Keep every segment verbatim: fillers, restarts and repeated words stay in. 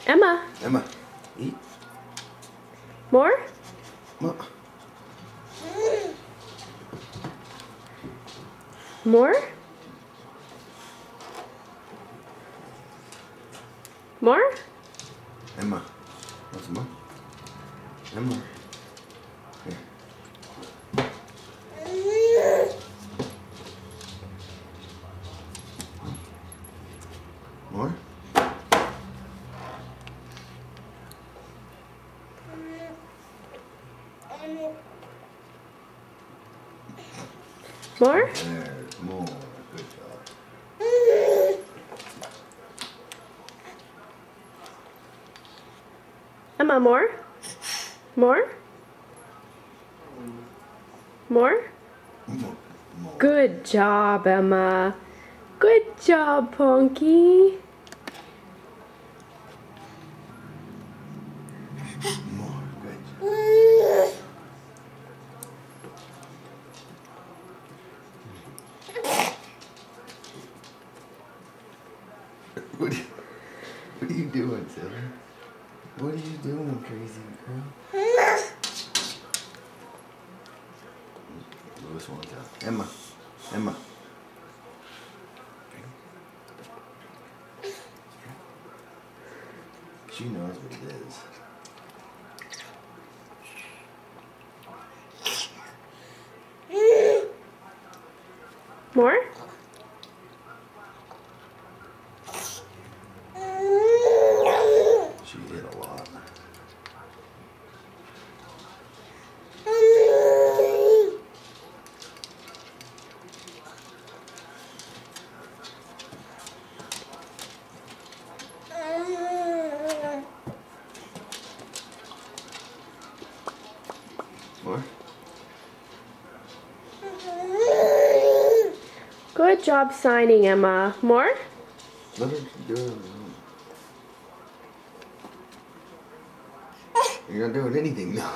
Emma. Emma, eat. More? More. More? More? Emma, want some more? Emma. Here. More? More? There's more. Good job. Emma, more? More? More? More. More. Good job, Emma. Good job, Punky. More. Good. What are you, what are you doing, silly? What are you doing, crazy girl? Lewis wants out. Emma. Emma. She knows what it is. More? She ate a lot. More? Good job signing, Emma. More? Let her do it. You're not doing anything now.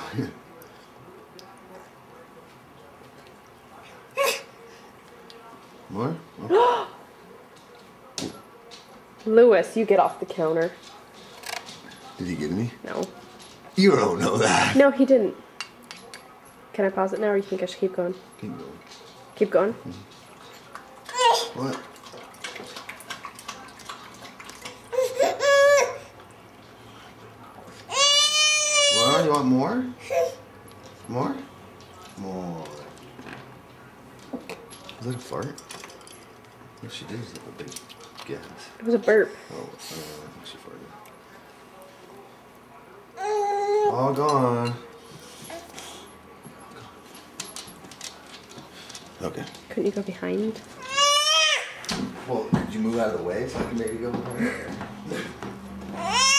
More? Okay. Lewis, you get off the counter. Did he get me? No. You don't know that. No, he didn't. Can I pause it now, or you think I should keep going? Keep going. Keep going? Mm-hmm. What? What? You want more? More? More. Is that a fart? What she did is a big gas. It was a burp. Oh, I don't know. I think she farted. All gone. Okay. Couldn't you go behind? Well, could you move out of the way so I can maybe go behind?